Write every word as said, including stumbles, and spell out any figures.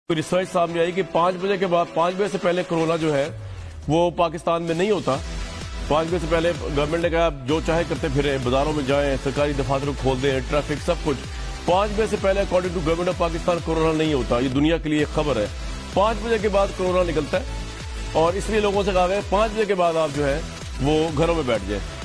Research सामने आई कि पांच बजे के बाद पांच बजे से पहले कोरोना जो है वो पाकिस्तान में नहीं होता। पांच बजे से पहले गवर्नमेंट ने कहा जो चाहे करते फिरे, बाजारों में जाएं, सरकारी दफातर को खोल दें, ट्रैफिक सब कुछ। पांच बजे से पहले according to government of Pakistan corona नहीं होता। ये दुनिया के लिए खबर है। पांच बजे के बाद कोरोना निकलता है और इसलिए लोगों से कहा गया पांच बजे के बाद आप जो है वो घरों में बैठ जाए।